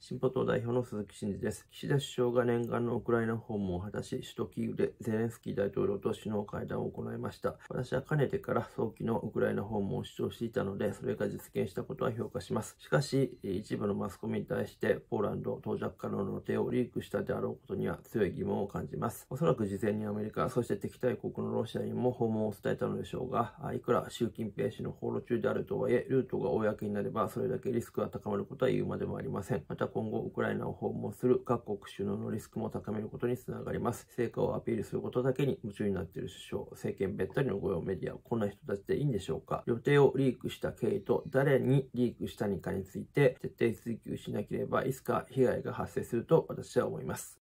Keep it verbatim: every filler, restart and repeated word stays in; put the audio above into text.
進歩党代表の鈴木真二です。岸田首相が念願のウクライナ訪問を果たし、首都キーウでゼレンスキー大統領と首脳会談を行いました。私はかねてから早期のウクライナ訪問を主張していたので、それが実現したことは評価します。しかし、一部のマスコミに対して、ポーランド到着可能の予定をリークしたであろうことには強い疑問を感じます。おそらく事前にアメリカ、そして敵対国のロシアにも訪問を伝えたのでしょうが、いくら習近平氏の訪ロ中であるとはいえ、ルートが公になれば、それだけリスクが高まることは言うまでもありません。また今後、ウクライナを訪問する各国首脳のリスクも高めることにつながります。成果をアピールすることだけに夢中になっている首相、政権べったりの御用メディア、こんな人たちでいいんでしょうか。予定をリークした経緯と誰にリークしたのかについて徹底追及しなければ、いつか被害が発生すると私は思います。